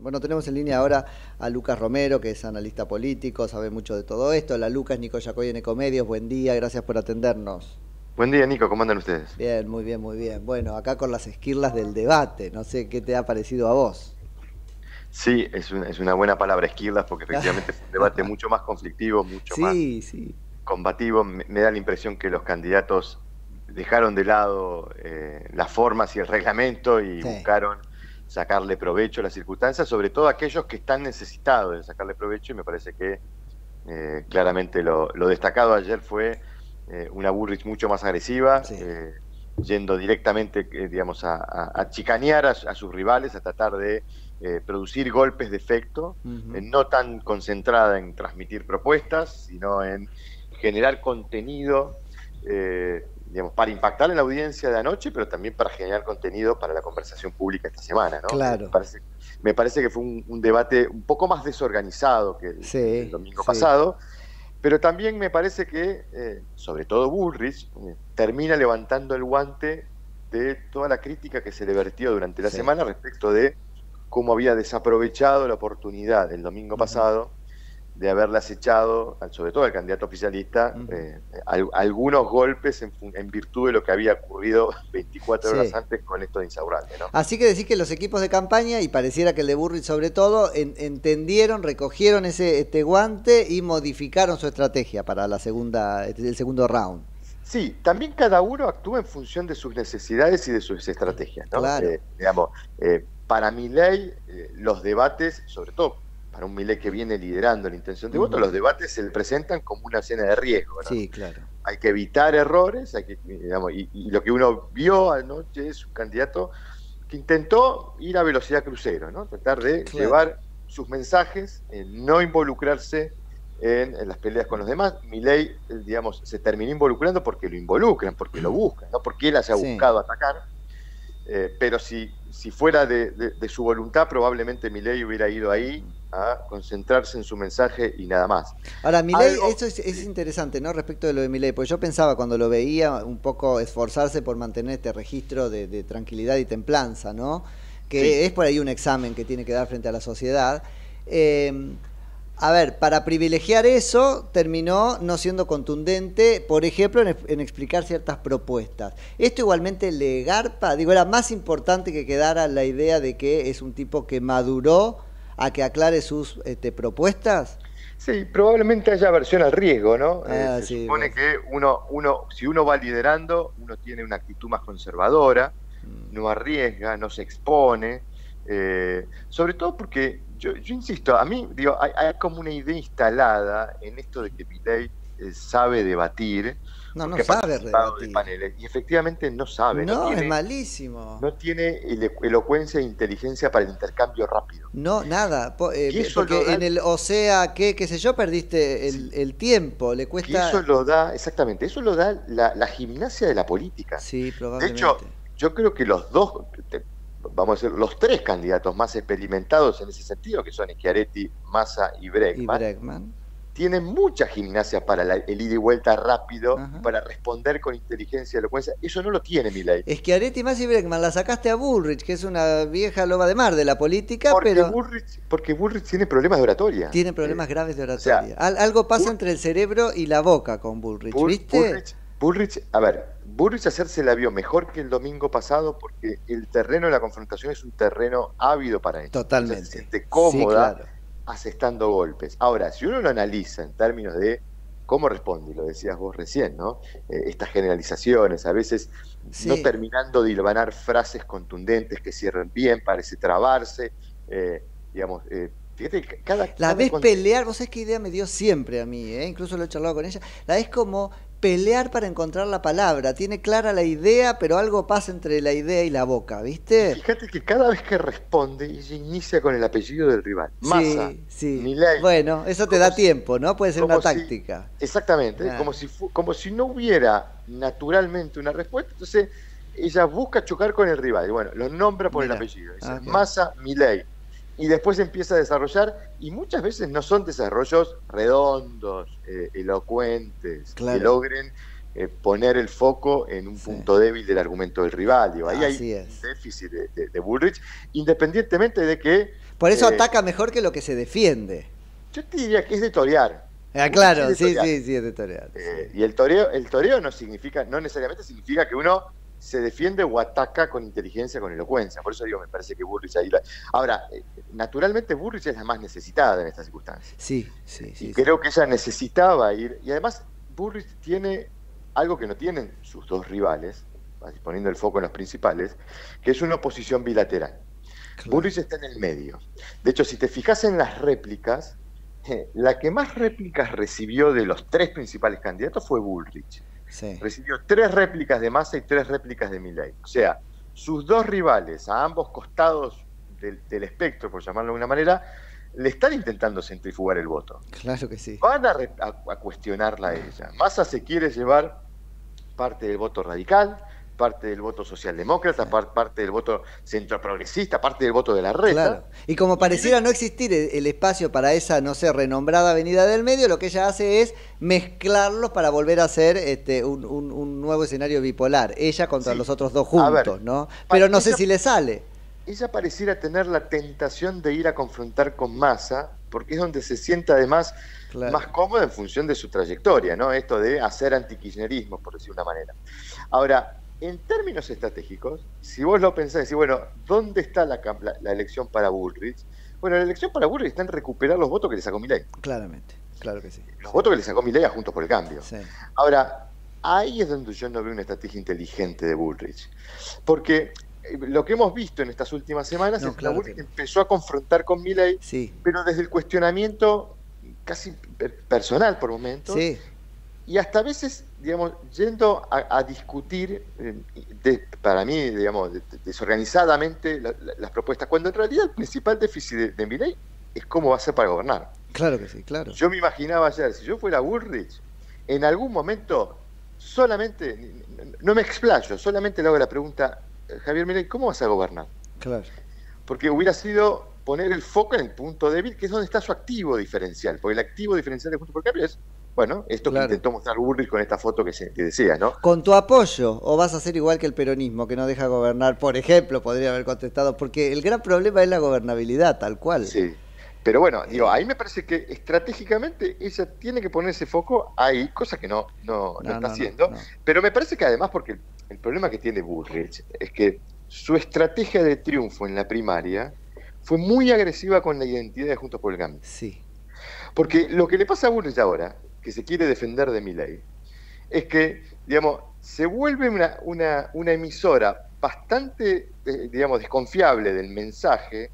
Bueno, tenemos en línea ahora a Lucas Romero, que es analista político, sabe mucho de todo esto. Hola Lucas, Nico Yacoy en Ecomedios, buen día, gracias por atendernos. Buen día, Nico, ¿cómo andan ustedes? Bien, muy bien, muy bien. Bueno, acá con las esquirlas del debate, no sé qué te ha parecido a vos. Sí, es una buena palabra, esquirlas, porque efectivamente fue un debate mucho más conflictivo, mucho más Sí, sí, combativo. Me da la impresión que los candidatos dejaron de lado las formas y el reglamento y sí. buscaron sacarle provecho a las circunstancias, sobre todo aquellos que están necesitados de sacarle provecho, y me parece que claramente lo destacado ayer fue una Bullrich mucho más agresiva, Sí. yendo directamente, digamos, a chicanear a sus rivales, a tratar de producir golpes de efecto, Ujú. no tan concentrada en transmitir propuestas, sino en generar contenido, digamos, para impactar en la audiencia de anoche, pero también para generar contenido para la conversación pública esta semana, ¿no? Claro. Me parece que fue un debate un poco más desorganizado que el del Sí, domingo sí. pasado, pero también me parece que, sobre todo Bullrich, termina levantando el guante de toda la crítica que se le vertió durante la Sí. semana respecto de cómo había desaprovechado la oportunidad el domingo Ujú, pasado de haberlas echado, sobre todo al candidato oficialista, ujú. algunos golpes en virtud de lo que había ocurrido 24 horas Sí. antes con esto de Insaurralde, ¿no? Así que decís que los equipos de campaña, y pareciera que el de Burrich sobre todo, entendieron, recogieron este guante y modificaron su estrategia para el segundo round. Sí, también cada uno actúa en función de sus necesidades y de sus estrategias, ¿no? Claro. Digamos, para Milei, los debates, sobre todo para un Milei que viene liderando la intención de voto, Ujú. los debates se le presentan como una escena de riesgo, ¿no? Sí, claro. Hay que evitar errores, digamos, y lo que uno vio anoche es un candidato que intentó ir a velocidad crucero, ¿no? Tratar de Claro. llevar sus mensajes, no involucrarse en las peleas con los demás. Milei, digamos, se terminó involucrando porque lo involucran, porque lo buscan, no porque él haya Sí. buscado atacar. Pero si fuera de su voluntad, probablemente Milei hubiera ido ahí a concentrarse en su mensaje y nada más. Ahora, Milei, Algo, eso es sí, interesante, ¿no? Respecto de lo de Milei, porque yo pensaba cuando lo veía un poco esforzarse por mantener este registro de tranquilidad y templanza, ¿no? Que sí, es por ahí un examen que tiene que dar frente a la sociedad. Eh, a ver, para privilegiar eso, terminó no siendo contundente, por ejemplo, en explicar ciertas propuestas. Esto igualmente le garpa, digo, era más importante que quedara la idea de que es un tipo que maduró a que aclare sus propuestas. sí, probablemente haya aversión al riesgo, ¿no? Ah, Se sí, supone que si uno va liderando, uno tiene una actitud más conservadora, no arriesga, no se expone, sobre todo porque, yo insisto, a mí, digo, hay como una idea instalada en esto de que Milei sabe debatir, no, no porque ha sabe participado de redebatir. paneles, y efectivamente no sabe, No, es malísimo. no tiene elocuencia e inteligencia para el intercambio rápido. No, nada. Y eso lo Porque da, en el o sea, qué sé yo, perdiste sí, el tiempo. Le que eso cuesta. lo da, exactamente, eso lo da la gimnasia de la política. Sí, De probablemente. hecho, yo creo que los dos, vamos a decir, los tres candidatos más experimentados en ese sentido, que son Schiaretti, Massa y Y Bregman, Bregman. tienen mucha gimnasia para el ida y vuelta rápido y Ajá. para responder con inteligencia y elocuencia. Eso no lo tiene Milei. Schiaretti más y Bregman la sacaste a Bullrich, que es una vieja loba de mar de la política, pero Porque Bullrich tiene problemas de oratoria. tiene problemas graves de O sea, oratoria. Algo pasa Bull- entre el cerebro y la boca con Bullrich, ¿viste? A ver, Bullrich ayer se la vio mejor que el domingo pasado porque el terreno de la confrontación es un terreno ávido para ella. Ella se Totalmente. siente Sí, cómoda claro. asestando golpes. Ahora, si uno lo analiza en términos de cómo responde, y lo decías vos recién, ¿no? Estas generalizaciones, a veces no Sí. terminando de hilvanar frases contundentes que cierren bien, parece trabarse, digamos, fíjate que La ves pelear, vos sabés qué idea me dio siempre a mí, ¿eh? Incluso lo he charlado con ella. La ves como pelear para encontrar la palabra. Tiene clara la idea, pero algo pasa entre la idea y la boca, y ¿viste? fíjate que cada vez que responde, ella inicia con el apellido del rival. Massa, Sí, sí. Milei, Bueno, eso te como da si, tiempo, ¿no? Puede ser una como si, táctica. exactamente, Ah, como si no hubiera naturalmente una respuesta, entonces ella busca chocar con el rival. Y bueno, lo nombra por el mira. apellido. Dice Ok. Massa, Milei. Y después empieza a desarrollar, y muchas veces no son desarrollos redondos, elocuentes, que Claro. logren poner el foco en un Sí. punto débil del argumento del rival. Digo, ahí hay Así un es. déficit de Bullrich, independientemente de que Por eso Eh, ataca mejor que lo que se defiende. yo te diría que es de torear. Ah, Bullrich claro, es de sí, torear. sí, sí, es de torear. Sí. Y el toreo no necesariamente significa que uno se defiende o ataca con inteligencia, con elocuencia. Por eso digo, me parece que Bullrich ahí. Ahora, naturalmente Bullrich es la más necesitada en estas circunstancias. Sí, sí, Y sí. creo que ella necesitaba ir. Y además, Bullrich tiene algo que no tienen sus dos rivales, poniendo el foco en los principales, que es una oposición bilateral. Claro. Bullrich está en el medio. De hecho, si te fijas en las réplicas, la que más réplicas recibió de los tres principales candidatos fue Bullrich. Sí. Recibió 3 réplicas de Massa y 3 réplicas de Milei. O sea, sus dos rivales a ambos costados del espectro, por llamarlo de una manera, le están intentando centrifugar el voto. Claro que sí. Van a cuestionarla a ella. Massa se quiere llevar parte del voto radical, parte del voto socialdemócrata, parte del voto centroprogresista, parte del voto de la reta. Claro. Y como pareciera no existir el espacio para esa, no sé, renombrada avenida del medio, lo que ella hace es mezclarlos para volver a hacer un nuevo escenario bipolar. Ella contra los otros dos juntos, ¿no? Pero no sé si le sale. Ella pareciera tener la tentación de ir a confrontar con Massa, porque es donde se siente además más cómoda en función de su trayectoria, ¿no? Esto de hacer antikirchnerismo, por decir una manera. Ahora, en términos estratégicos, si vos lo pensás, decís, bueno, ¿dónde está la elección para Bullrich? Bueno, la elección para Bullrich está en recuperar los votos que le sacó Milei. Claramente, claro que sí. Los votos que le sacó Milei a Juntos por el Cambio. Sí. Ahora, ahí es donde yo no veo una estrategia inteligente de Bullrich. Porque lo que hemos visto en estas últimas semanas es que Bullrich empezó a confrontar con Milei, pero desde el cuestionamiento casi personal por momentos, y hasta a veces, digamos, yendo a discutir, para mí, digamos, desorganizadamente las propuestas, cuando en realidad el principal déficit de Milei es cómo va a ser para gobernar. Claro que sí, claro. Yo me imaginaba ayer, si yo fuera Bullrich, en algún momento solamente, no me explayo, solamente le hago la pregunta, Javier Milei, ¿cómo vas a gobernar? Claro. Porque hubiera sido poner el foco en el punto débil, que es donde está su activo diferencial, porque el activo diferencial de Juntos por el Cambio es, bueno, esto que intentó mostrar Bullrich con esta foto que decía, ¿no? ¿Con tu apoyo o vas a ser igual que el peronismo, que no deja gobernar? Por ejemplo, podría haber contestado, porque el gran problema es la gobernabilidad, tal cual. Sí, pero bueno, digo, ahí me parece que estratégicamente ella tiene que poner ese foco ahí, cosa que no está haciendo, pero me parece que además, porque el problema que tiene Bullrich es que su estrategia de triunfo en la primaria fue muy agresiva con la identidad de Juntos por el Cambio. Sí. Porque lo que le pasa a Bullrich ahora, que se quiere defender de Milei, es que, digamos, se vuelve una emisora bastante, digamos, desconfiable del mensaje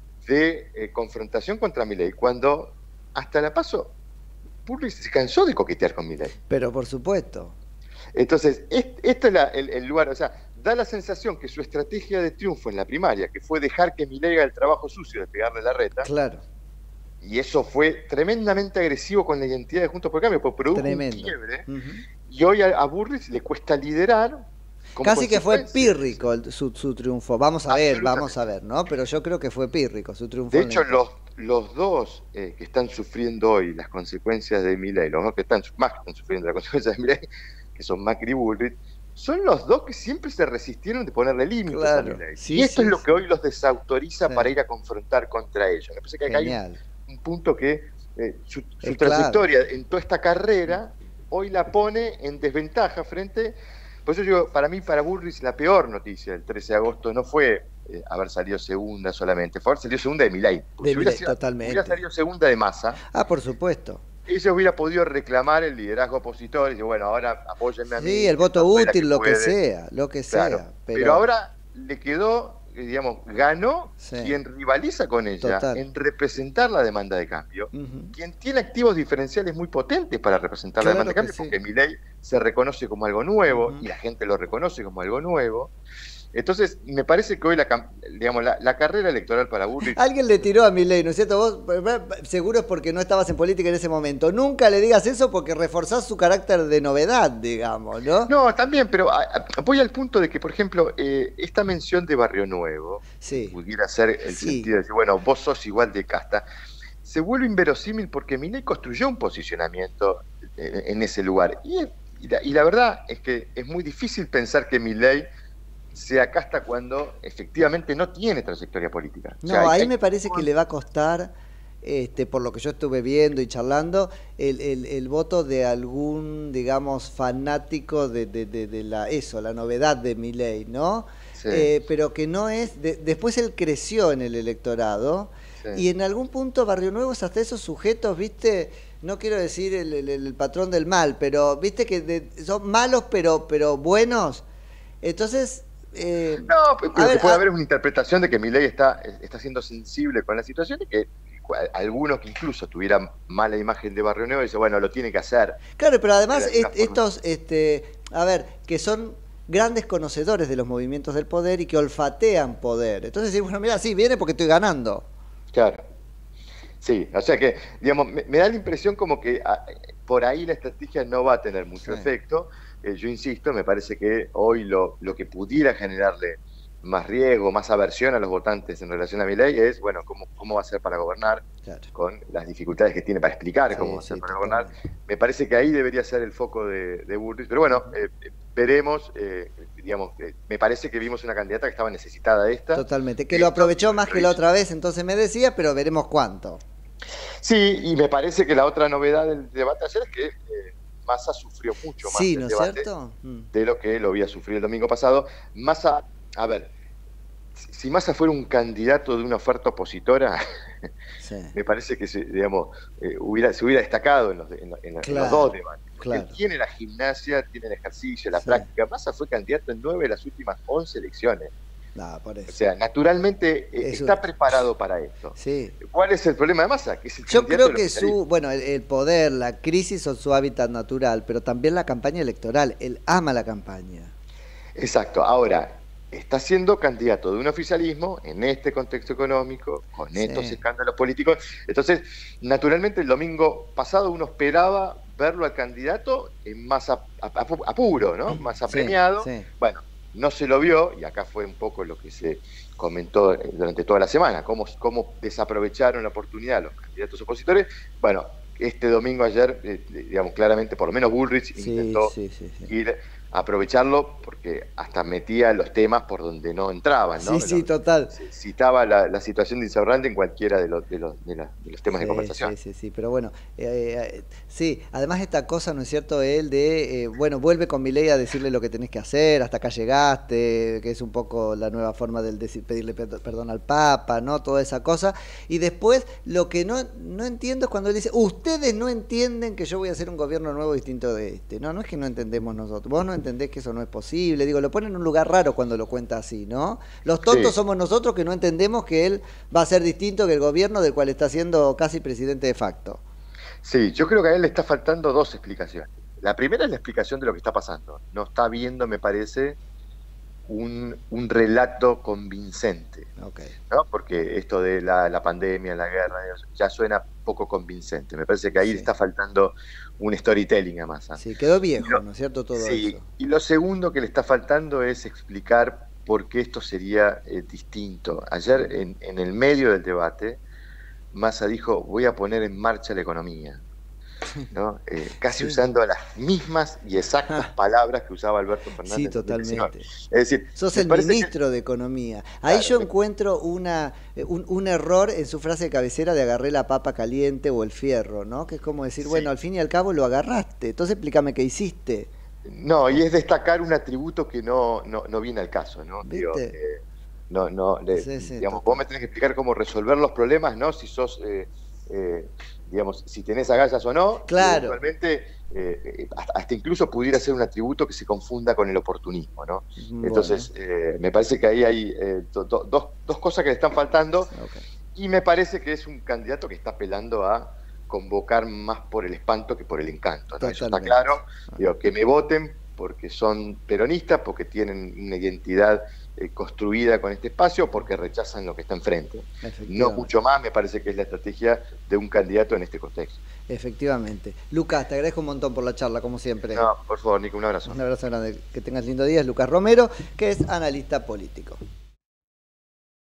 de confrontación contra Milei, cuando hasta la paso Bullrich se cansó de coquetear con Milei. Pero por supuesto. Entonces, este es el lugar, o sea, da la sensación que su estrategia de triunfo en la primaria, que fue dejar que Milei haga el trabajo sucio de pegarle la reta, claro, y eso fue tremendamente agresivo con la identidad de Juntos por el Cambio, porque produjo un quiebre, y hoy a Bullrich le cuesta liderar. Casi que fue pírrico su triunfo. Vamos a ver, ¿no? Pero yo creo que fue pírrico su triunfo. De hecho, los dos que están sufriendo hoy las consecuencias de Milei, los dos que están sufriendo las consecuencias de Milei, que son Macri y Bullrich, son los dos que siempre se resistieron de ponerle límites a Milei. Y esto es lo que hoy los desautoriza para ir a confrontar contra ellos. Me parece que acá hay un punto que su trayectoria en toda esta carrera hoy la pone en desventaja frente. Por eso digo, para Bullrich la peor noticia del 13 de agosto no fue haber salido segunda solamente, fue haber salido segunda de Milei. Si hubiera salido segunda de Massa. Por supuesto. Ella hubiera podido reclamar el liderazgo opositor y decir, bueno, ahora apóyenme a mí. Sí, el voto útil, lo que sea. Claro, pero ahora le quedó, digamos, ganó quien rivaliza con ella en representar la demanda de cambio, quien tiene activos diferenciales muy potentes para representar la demanda de cambio, porque Milei se reconoce como algo nuevo y la gente lo reconoce como algo nuevo. Entonces, me parece que hoy la carrera electoral para Bullrich... Alguien le tiró a Milei, ¿no es cierto? Vos seguro es porque no estabas en política en ese momento. Nunca le digas eso porque reforzás su carácter de novedad, digamos, ¿no? No, también, pero voy al punto de que, por ejemplo, esta mención de Barrio Nuevo, pudiera ser el sentido de decir, bueno, vos sos igual de casta, se vuelve inverosímil porque Milei construyó un posicionamiento en ese lugar. Y la verdad es que es muy difícil pensar que Milei se acasta cuando efectivamente no tiene trayectoria política. O No, sea, ahí me parece que le va a costar, por lo que yo estuve viendo y charlando, el voto de algún, digamos, fanático de la novedad de Milei, ¿no? sí, Pero que no es, después él creció en el electorado sí. y en algún punto Barrio Nuevo es hasta esos sujetos, ¿viste? No quiero decir el patrón del mal, pero viste que son malos pero buenos. Entonces, No, a lo que ver, puede haber es una interpretación de que Milei está siendo sensible con la situación y que algunos que incluso tuvieran mala imagen de Barrio Nuevo dicen, bueno, lo tiene que hacer. claro, pero además De alguna forma. estos, a ver, que son grandes conocedores de los movimientos del poder y que olfatean poder. Entonces decir, bueno, mira, sí, viene porque estoy ganando. Claro. Sí, o sea que, digamos, me da la impresión como que por ahí la estrategia no va a tener mucho Sí. efecto. Yo insisto, me parece que hoy lo que pudiera generarle más riesgo, más aversión a los votantes en relación a Milei es, bueno, cómo va a ser para gobernar, Claro. con las dificultades que tiene para explicar Sí, cómo va a ser sí, para gobernar. totalmente. Me parece que ahí debería ser el foco de Bullrich, pero bueno, veremos, digamos, me parece que vimos una candidata que estaba necesitada de esta. Totalmente. Que lo aprovechó más que la otra vez, entonces me decía, pero veremos cuánto. Sí, y me parece que la otra novedad del debate ayer es que Massa sufrió mucho más Sí, el ¿no es debate cierto? de lo que lo había sufrido el domingo pasado. Massa, a ver, si Massa fuera un candidato de una oferta opositora, Sí, me parece que digamos, se hubiera destacado en los claro, dos debates. Porque claro. él tiene la gimnasia, tiene el ejercicio, la Sí. práctica. Massa fue candidato en 9 de las últimas 11 elecciones. No, por O eso. sea, naturalmente Eso. está preparado para esto. Sí. ¿Cuál es el problema de Massa? Que es el Yo candidato creo de los que bueno, el poder, la crisis son su hábitat natural, pero también la campaña electoral. Él ama la campaña. Exacto. Ahora, está siendo candidato de un oficialismo en este contexto económico, con estos Sí, escándalos políticos. Entonces, naturalmente, el domingo pasado uno esperaba verlo al candidato en más apuro, ¿no? Más sí, apremiado. sí. Bueno, no se lo vio, y acá fue un poco lo que se comentó durante toda la semana, cómo desaprovecharon la oportunidad los candidatos opositores. Bueno, este domingo ayer, digamos, claramente, por lo menos Bullrich Sí, intentó sí, sí, sí. ir aprovecharlo porque hasta metía los temas por donde no entraban, ¿no? Sí, sí, total. Citaba la situación de Insaurralde en cualquiera de los temas de conversación. Sí, sí, sí, pero bueno, sí, además esta cosa, ¿no es cierto?, él bueno, vuelve con Milei a decirle lo que tenés que hacer, hasta acá llegaste, que es un poco la nueva forma del pedirle perdón al Papa, ¿no?, toda esa cosa, y después lo que no entiendo es cuando él dice, ustedes no entienden que yo voy a hacer un gobierno nuevo distinto de este, no es que no entendemos nosotros, vos no entendés que eso no es posible, digo, lo pone en un lugar raro cuando lo cuenta así, ¿no? Los tontos Sí. somos nosotros que no entendemos que él va a ser distinto que el gobierno del cual está siendo casi presidente de facto. Sí, yo creo que a él le está faltando dos explicaciones. La primera es la explicación de lo que está pasando. No está viendo, me parece, un relato convincente, Ok. ¿no? Porque esto de la pandemia, la guerra, ya suena poco convincente. Me parece que ahí le Sí. está faltando un storytelling a Massa. Sí, quedó Y viejo, ¿no es cierto? Todo sí, eso. y lo segundo que le está faltando es explicar por qué esto sería distinto. Ayer, en el medio del debate, Massa dijo, voy a poner en marcha la economía, ¿no? Casi Sí. usando las mismas y exactas palabras que usaba Alberto Fernández Sí, en 2019. totalmente. Es decir, Sos me el parece que, ministro de Economía. Ahí claro, yo encuentro un error en su frase de cabecera de agarré la papa caliente o el fierro, ¿no? Que es como decir, bueno, sí. al fin y al cabo lo agarraste. Entonces explícame qué hiciste. No, y es destacar un atributo que no viene al caso, ¿no? Digo, ¿Viste? Sí, sí, digamos, vos total. me tenés que explicar cómo resolver los problemas, ¿no? Si sos, digamos, si tenés agallas o no, y Claro. eventualmente, hasta incluso pudiera ser un atributo que se confunda con el oportunismo, ¿no? Bueno, Entonces, me parece que ahí hay dos cosas que le están faltando, ok. y me parece que es un candidato que está apelando a convocar más por el espanto que por el encanto, ¿no? Eso está Totalmente. claro. Digo, que me voten porque son peronistas, porque tienen una identidad construida con este espacio, porque rechazan lo que está enfrente. No Efectivamente. mucho más, me parece que es la estrategia de un candidato en este contexto. Efectivamente. Lucas, te agradezco un montón por la charla, como siempre. No, por favor, Nico, un abrazo. Un abrazo grande. Que tengas lindo día. Es Lucas Romero, que es analista político.